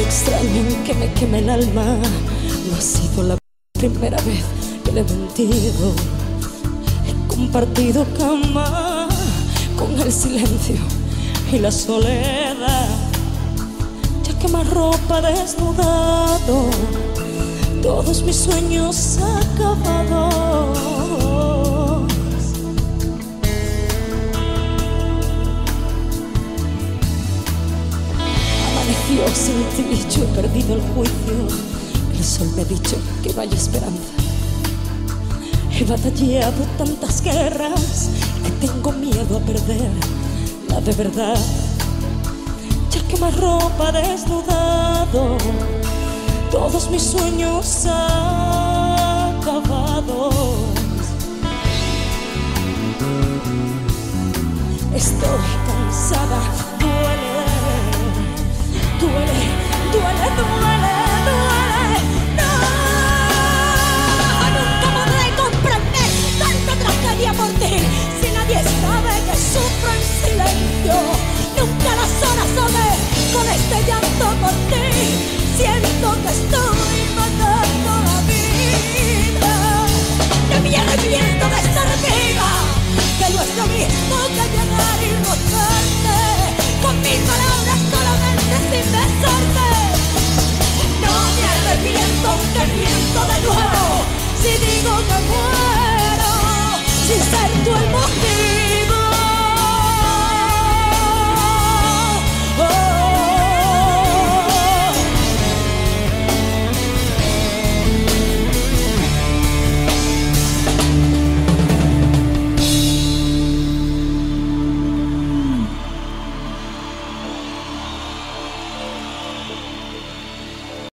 extrañan que me queme el alma. No ha sido la primera vez que le he mentido. He compartido cama con el silencio y la soledad. Ya que más ropa desnudado, todos mis sueños acabados. Amaneció sin ti, yo he perdido el juicio. El sol me ha dicho que vaya esperanza. He batallado tantas guerras que tengo miedo a perder la de verdad. Ya que más ropa desnudado, todos mis sueños acabados. Estoy